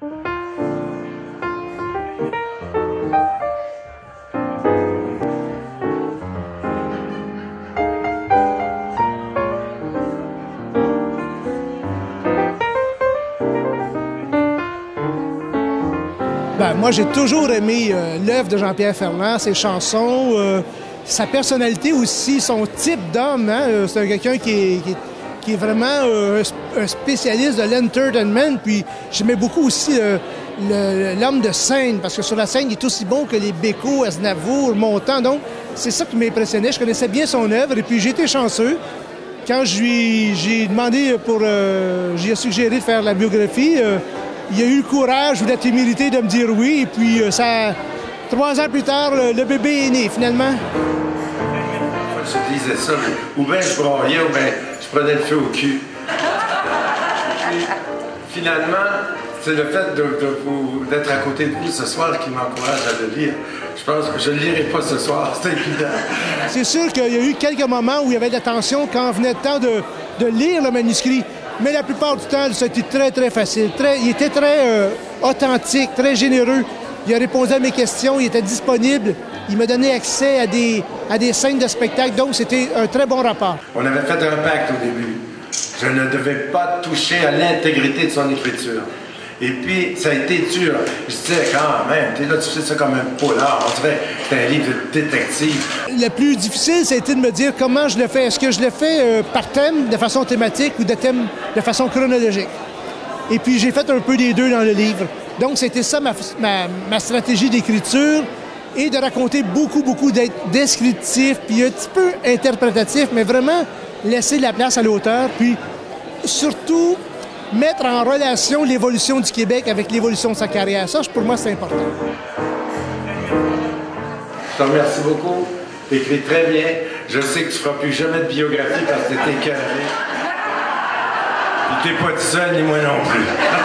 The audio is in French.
Ben, moi, j'ai toujours aimé l'œuvre de Jean-Pierre Ferland, ses chansons, sa personnalité aussi, son type d'homme. Hein? C'est quelqu'un qui est vraiment un spécialiste de l'entertainment. Puis j'aimais beaucoup aussi l'homme de scène, parce que sur la scène, il est aussi bon que les Bécaud, Aznavour, Montand. Donc, c'est ça qui m'impressionnait. Je connaissais bien son œuvre et puis j'ai été chanceux. Quand j'ai demandé j'ai suggéré de faire la biographie, il a eu le courage ou la témérité de me dire oui. Et puis, 3 ans plus tard, le bébé est né, finalement. Je disais ça, ou bien je broyais, ou bien je prenais le feu au cul. Puis, finalement, c'est le fait d'être à côté de vous ce soir qui m'encourage à le lire. Je pense que je ne le lirai pas ce soir, c'est évident. C'est sûr qu'il y a eu quelques moments où il y avait de la tension quand venait le temps de lire le manuscrit. Mais la plupart du temps, ça a été très, très facile. Il était très authentique, très généreux. Il a répondu à mes questions, il était disponible. Il m'a donné accès à des scènes de spectacle. Donc, c'était un très bon rapport. On avait fait un pacte au début. Je ne devais pas toucher à l'intégrité de son écriture. Et puis, ça a été dur. Je disais, quand même, t'es là, tu fais ça comme un polar. On dirait que c'est un livre de détective. Le plus difficile, ça a été de me dire comment je le fais. Est-ce que je le fais par thème, de façon thématique, ou de façon chronologique? Et puis, j'ai fait un peu des deux dans le livre. Donc, c'était ça ma stratégie d'écriture, et de raconter beaucoup d'être descriptif, puis un petit peu interprétatif, mais vraiment laisser de la place à l'auteur, puis surtout mettre en relation l'évolution du Québec avec l'évolution de sa carrière. Ça, pour moi, c'est important. Je te remercie beaucoup. Tu écris très bien. Je sais que tu ne feras plus jamais de biographie parce que tu es écœuré. Tu n'es pas tout seul, ni moi non plus.